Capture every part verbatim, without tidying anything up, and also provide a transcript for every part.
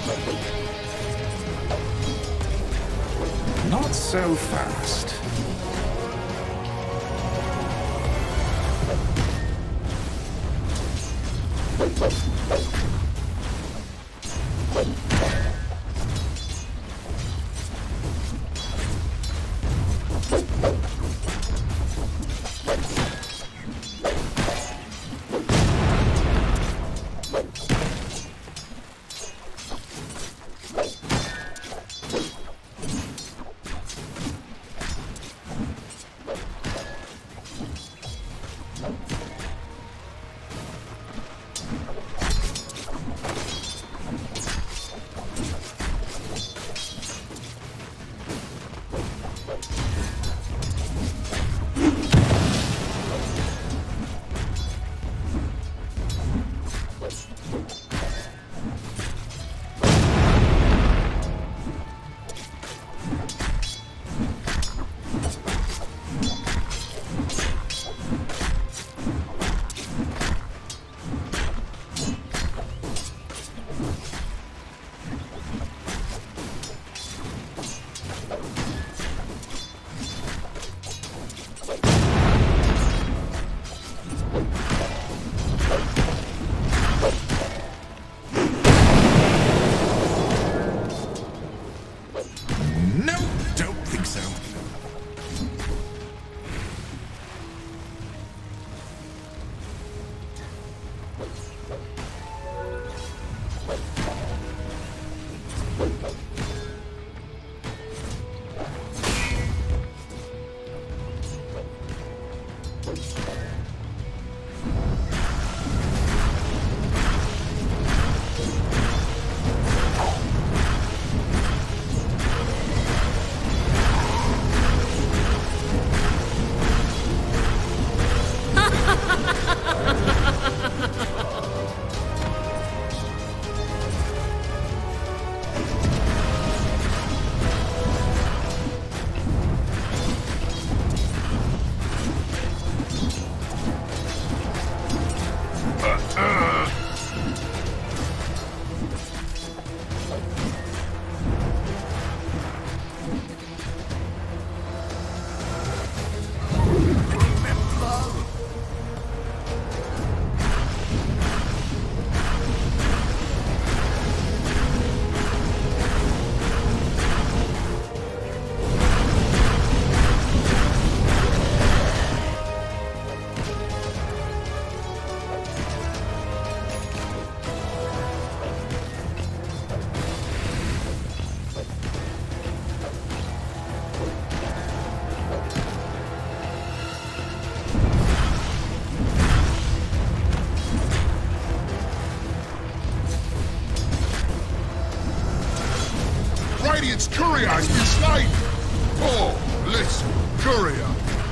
Not so fast. Radiant's courier's been slain! Oh, listen, courier.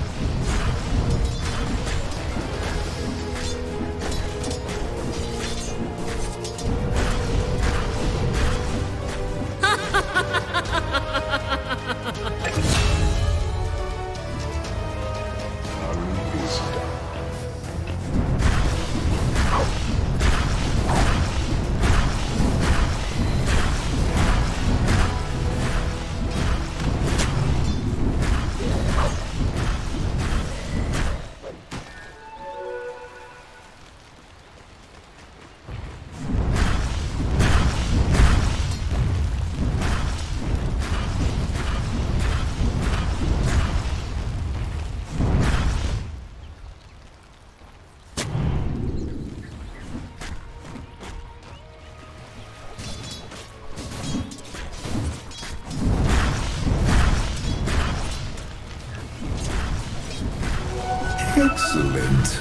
Excellent.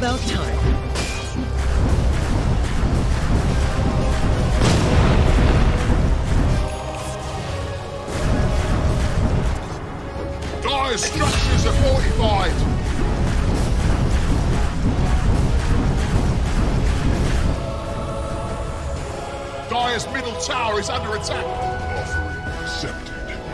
about time. Dire's structures are fortified. Dire's middle tower is under attack. Offering accepted.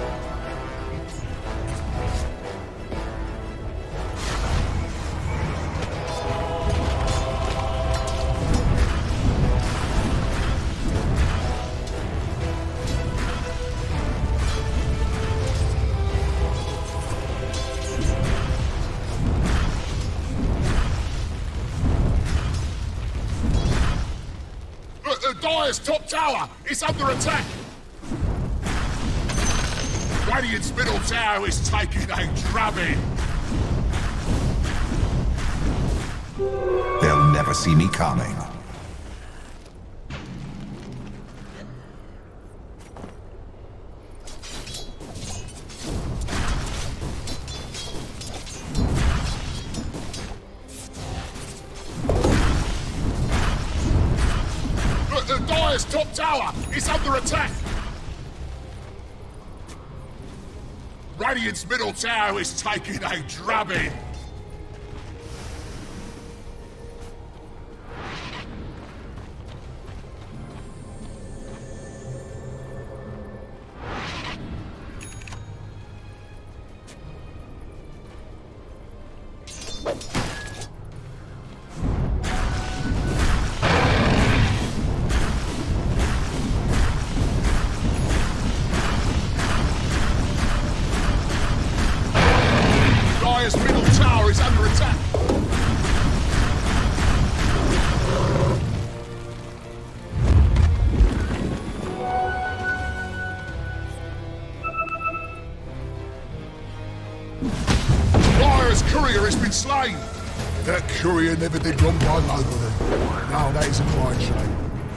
Dire's top tower is under attack. Radiant's middle tower is taking a drubbing. They'll never see me coming. Dire's top tower is under attack. Radiant's middle tower is taking a drubbing. Dire's middle tower is under attack. Dire's courier has been slain. That courier never did wrong by nobody. No, that is a crying shame.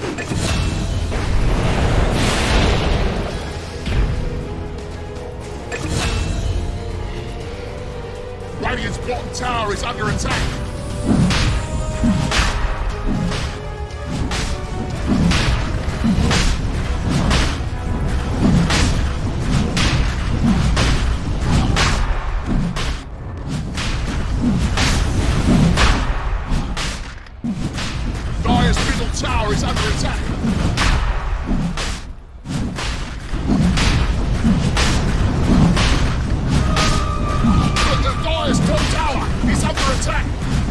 Radiant's bottom tower is under attack. Dire's middle tower is under attack. Dire's top tower is under attack.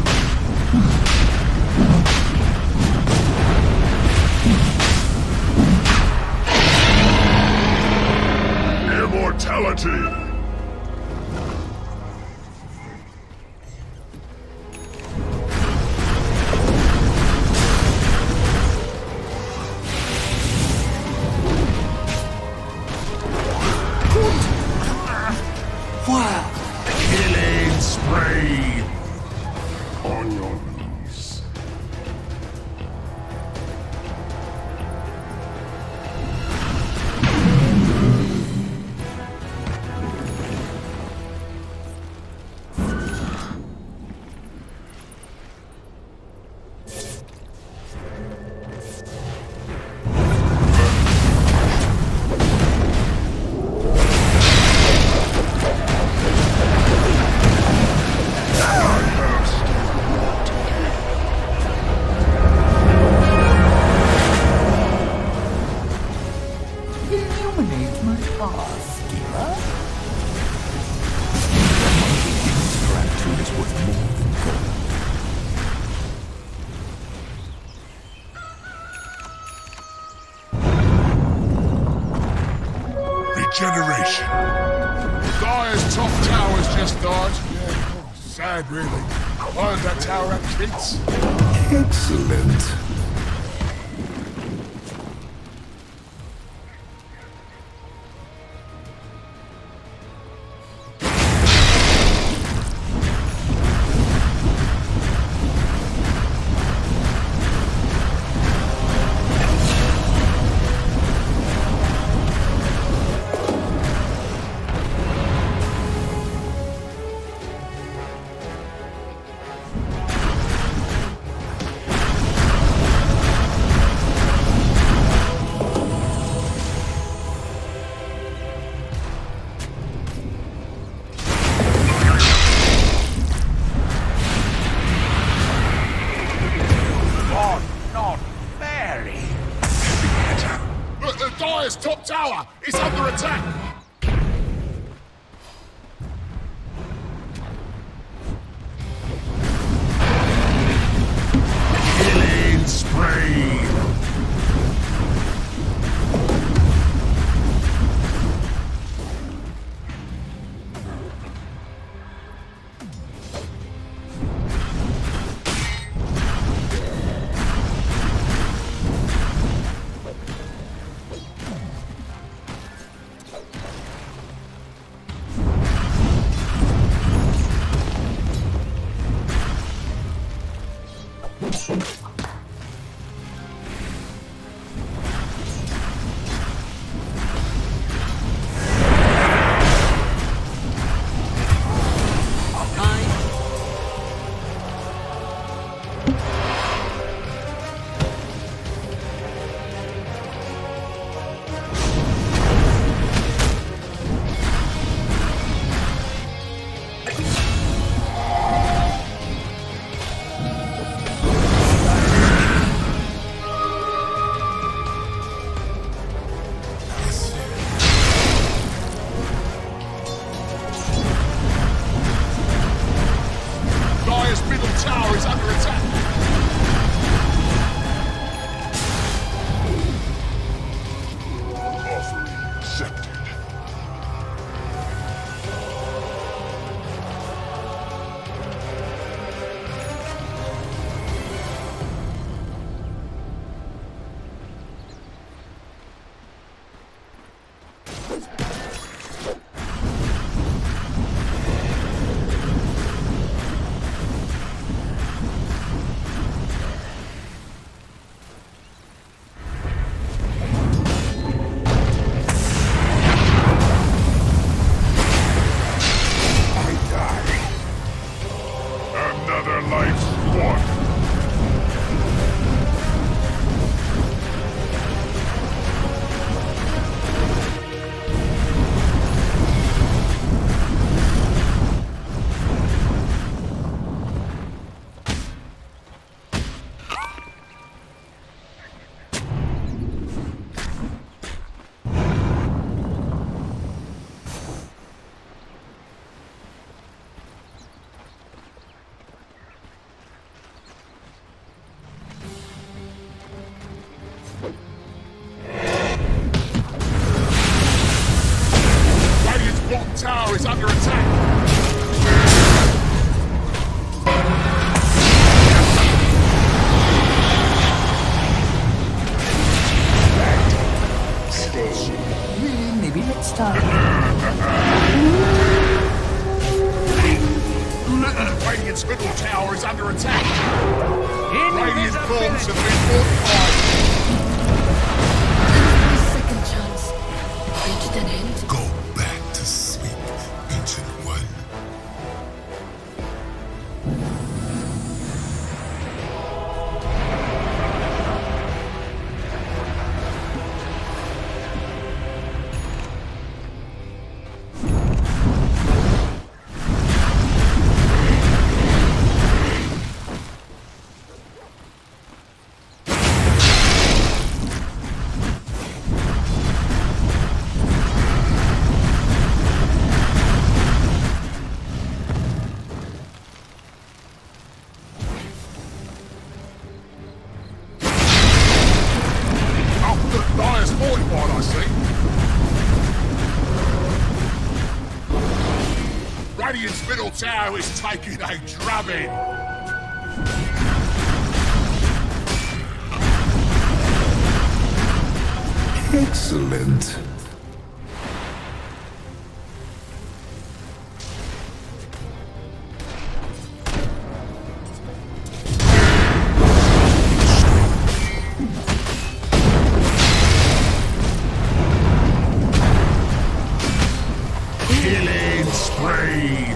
Immortality. Wow! Killing spree. On your knees. Illuminate my path, Diva. Gratitude is worth more than gold. Regeneration. Dire's top tower's just died. Yeah, oh, sad really. I heard that tower had kids. Excellent. Dire's top tower is under attack! Killing spree! Tower is under attack! Stay. Really, maybe next time. Radiant's middle tower is under attack! Radiant bombs have been fortified! Second chance. Reached an end. Go back to sleep, Ancient One. Radiant's middle tower is taking a drubbing! Excellent. Killing spree!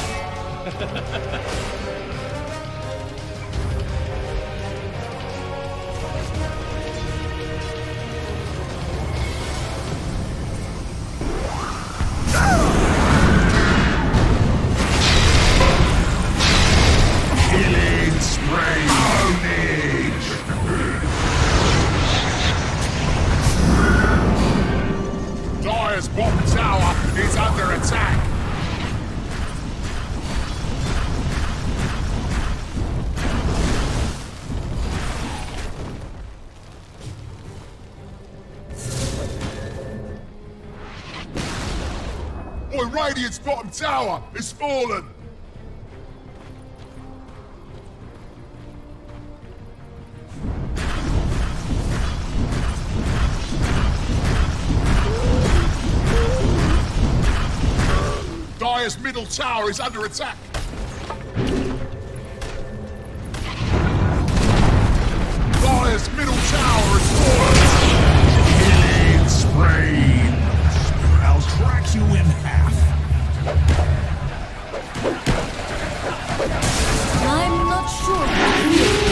Killing spree! Carnage! is under attack. Boy, Radiant's bottom tower is fallen. Dire's middle tower is under attack. Dire's middle tower is fallen. Killing spree. I'll crack you in half. I'm not sure.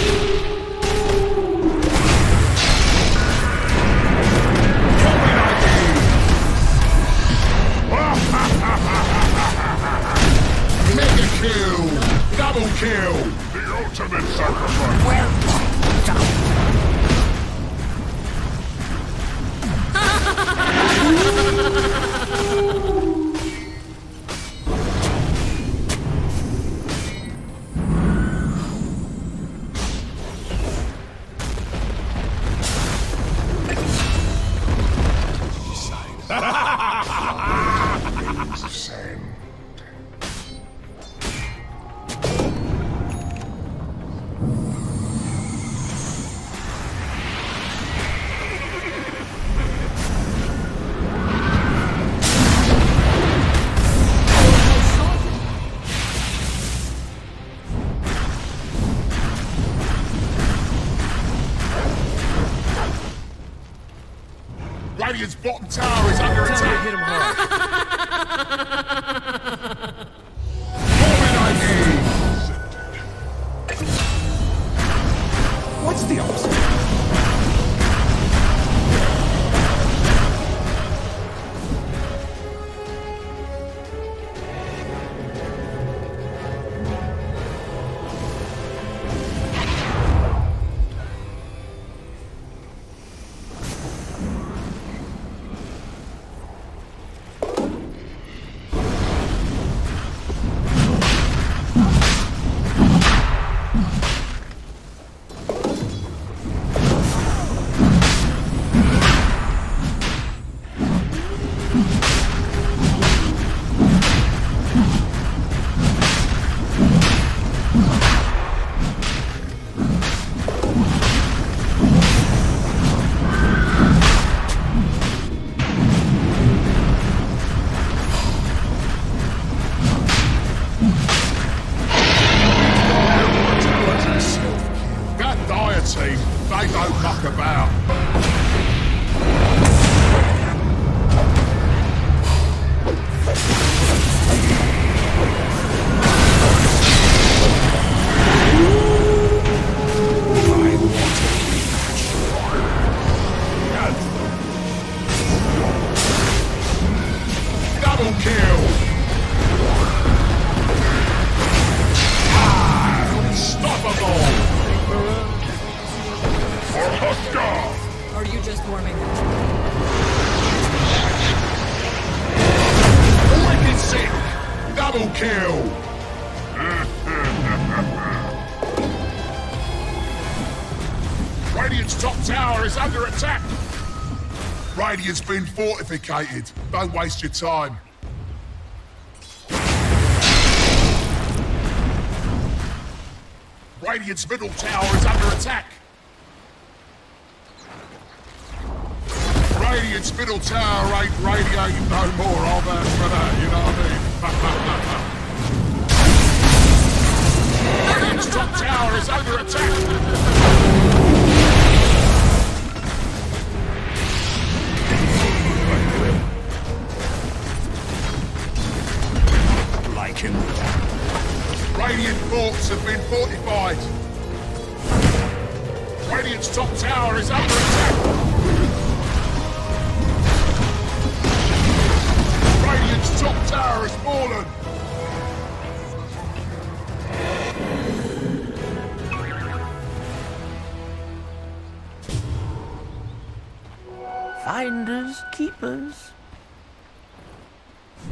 Mega kill! Double kill! The ultimate sacrifice! Well Same. Radiant's bottom tower is under attack. Hit him hard. What's the opposite? Huskar! Or are you just warming up? Wicked sick! Double kill! Radiant's top tower is under attack! Radiant's been fortificated. Don't waste your time. Radiant's middle tower is under attack. Radiant's middle tower ain't radiating no more. I'll vouch for that, you know what I mean? Radiant's top tower is under attack. Like him. Radiant forts have been fortified. Radiant's top tower is under attack. Radiant's top tower has fallen. Finders, keepers.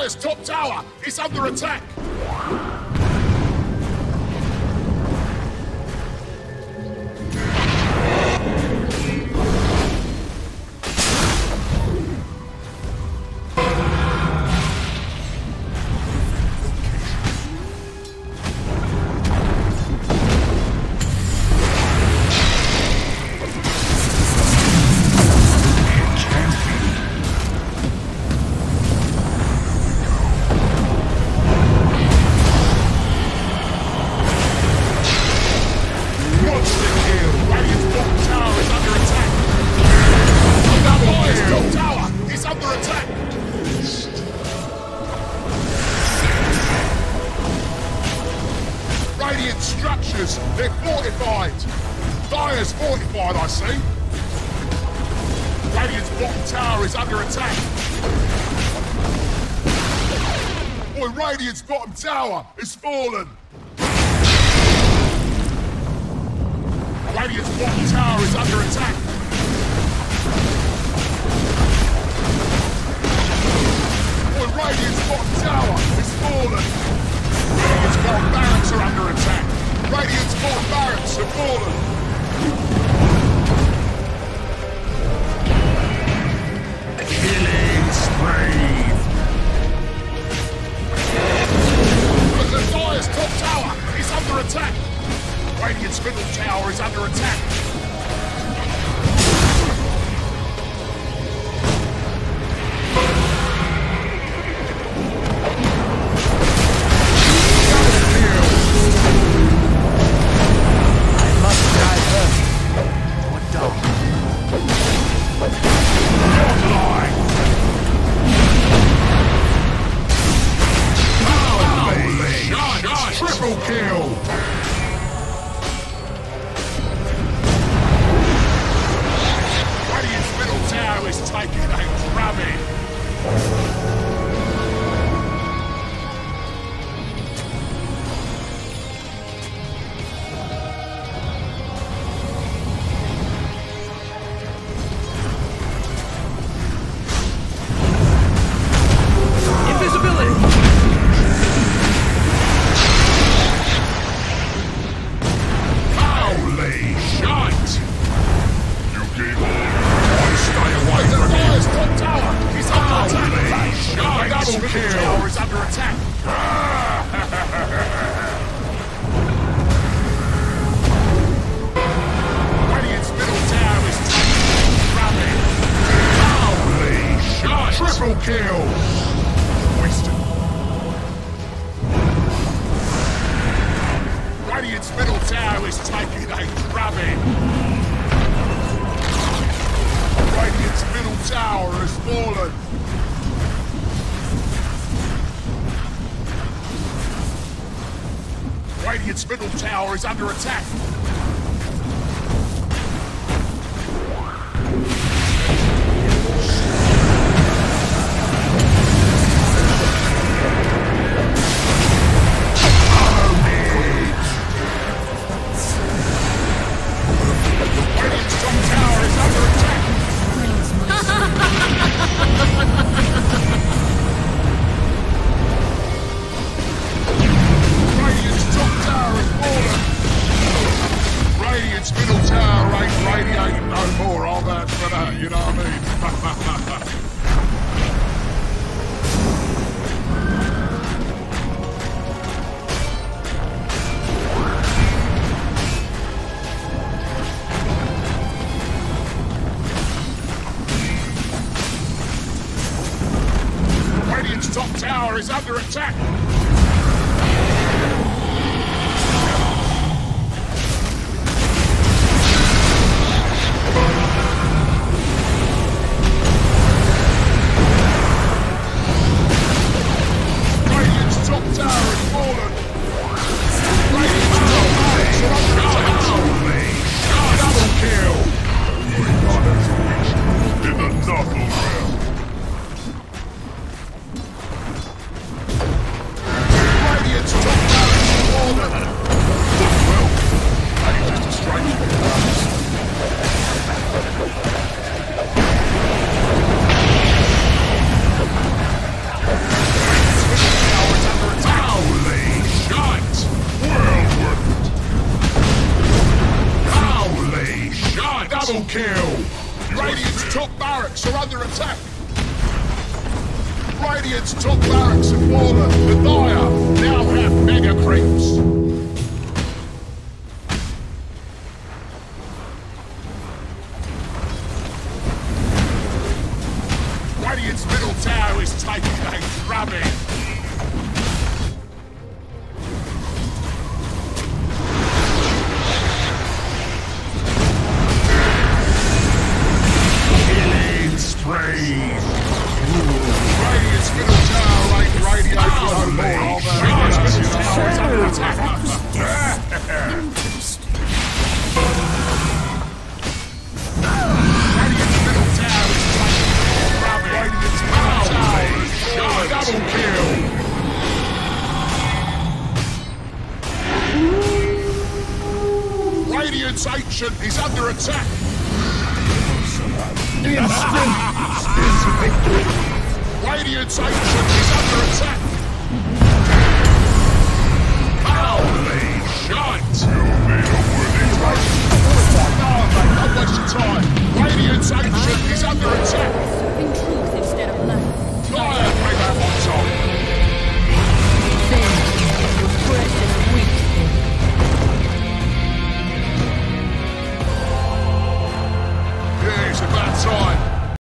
Dire's top tower is under attack! They're fortified! Dire's fortified, I see! Radiant's bottom tower is under attack! Boy, Radiant's bottom tower is fallen! Radiant's bottom tower is under attack! Boy, Radiant's bottom tower is fallen! Radiant's bottom barracks are under attack! Radiant's bottom barracks have fallen! Killing spree! Look, the Dire's top tower is under attack! Radiant's middle tower is under attack! Triple kill! Radiant's middle tower is taking a drubbing! Triple kill! Wasted. Radiant's middle tower is taking a drubbing. Radiant's middle tower has fallen. Radiant's middle tower is under attack. You know what I mean? Radiant's top tower is under attack! Double kill! Radiant's top barracks are under attack! Radiant's top barracks have fallen! The Dire now have mega creeps! Radiant's middle tower is taking a drubbing! Radiant's middle tower ain't radio no more. Radiant's middle tower is under attack. Radiant's middle tower is taking rubbish. Radiant's middle tower is double kill. Radiant's ancient is under attack. Instant is victory. Radiant's ancient